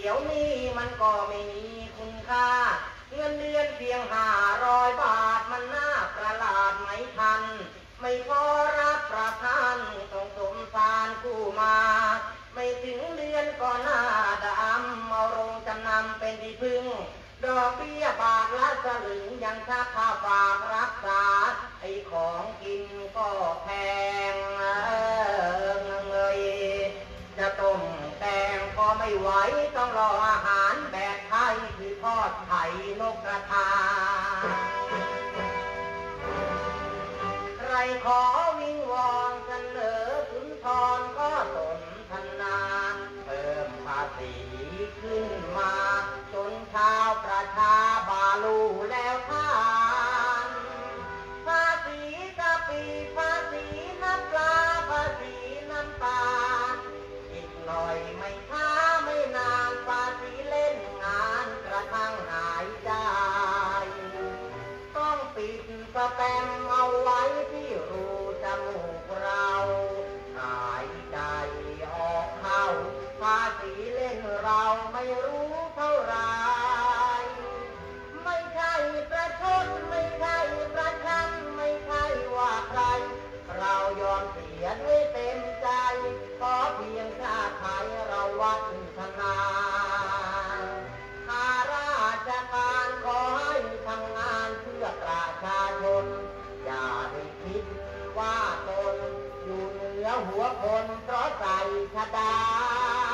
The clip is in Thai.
ดี๋ยวนี้มันก็ไม่มีคุณค่าเงินเดือนเพียง500 บาทมันน่าประหลาดไหมทันไม่พอรับประทานต้องสงสารกู้มาไม่ถึงเดือนก็หน้าดำเอาลงจำนำเป็นที่พึ่งดอกเบี้ยบาทละสลึงยังชักค่าฝากรักษาไอ้ของกินก็แพงเงยจะต้มแตงก็ไม่ไหวต้องรออาหารแบบไทยคือทอดไข่นกกระทาใครขอวิงวอนเสนอสุนทรก็สนทนาเพิ่มภาษีขึ้นมาจนชาวประชาบาลูแล้วท่านภาษีกะปิภาษีน้ำปลาภาษีน้ำตาลอีกหน่อยไม่ช้าไม่นานภาษีเล่นงานกระทั่งหายใจต้องปิดสแตมป์เอาไว้ที่รูจมูกเราหายใจออกเข้าภาษีเล่นเราไม่รู้เท่าไรไม่ใช่ประชดไม่ใช่ประชันไม่ใช่ว่าใครเรายอมเสียด้วยเต็มใจขอเพียงชาติไทยเราวัฒนาข้าราชการขอให้ทำงานเพื่อประชาชนอย่าได้คิดว่าตนอยู่เหนือหัวคนเพราะใส่ชดา